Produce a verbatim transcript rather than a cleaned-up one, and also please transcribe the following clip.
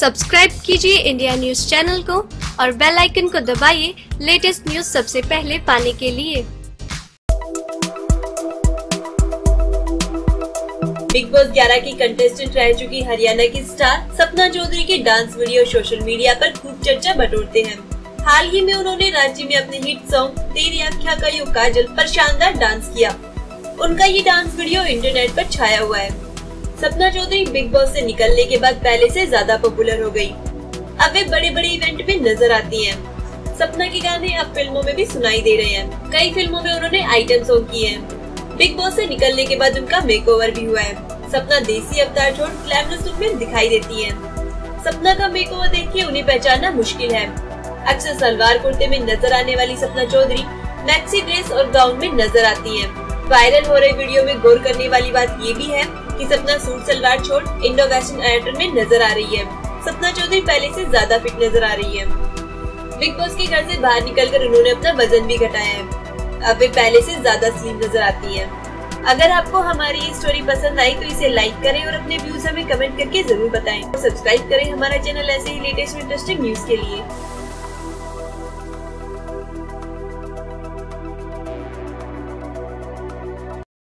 Subscribe कीजिए India news channel को और बेल आइकन को दबाइए लेटेस्ट न्यूज सबसे पहले पाने के लिए। बिग बॉस ग्यारह की कंटेस्टेंट रह चुकी हरियाणा की स्टार सपना चौधरी के डांस वीडियो सोशल मीडिया पर खूब चर्चा बटोरते हैं। हाल ही में उन्होंने राज्य में अपने हिट सॉन्ग तेरी आँखों का यो काजल पर शानदार डांस किया। उनका ये डांस वीडियो इंटरनेट पर छाया हुआ है। सपना चौधरी बिग बॉस से निकलने के बाद पहले से ज्यादा पॉपुलर हो गई। अब वे बड़े बड़े इवेंट में नजर आती हैं। सपना के गाने अब फिल्मों में भी सुनाई दे रहे हैं। कई फिल्मों में उन्होंने आइटम सॉन्ग किए हैं। बिग बॉस से निकलने के बाद उनका मेकओवर भी हुआ है। सपना देसी अवतार छोड़ ग्लैमरस लुक में दिखाई देती है। सपना का मेकओवर देख के उन्हें पहचानना मुश्किल है। अक्सर सलवार कुर्ते में नजर आने वाली सपना चौधरी मैक्सी ड्रेस और गाउन में नजर आती है। वायरल हो रही वीडियो में गौर करने वाली बात ये भी है कि सपना सूट सलवार छोड़ इंडो वेस्टर्न अटायर में नजर आ रही है। सपना चौधरी पहले से ज्यादा फिट नजर आ रही है। बिग बॉस के घर से बाहर निकलकर उन्होंने अपना वजन भी घटाया है। अब वे पहले से ज्यादा स्लिम नजर आती है। अगर आपको हमारी ये स्टोरी पसंद आई तो इसे लाइक करें और अपने व्यूज हमें कमेंट करके जरूर बताएं। सब्सक्राइब करें हमारा चैनल ऐसे ही लेटेस्ट इंटरेस्टिंग न्यूज के लिए।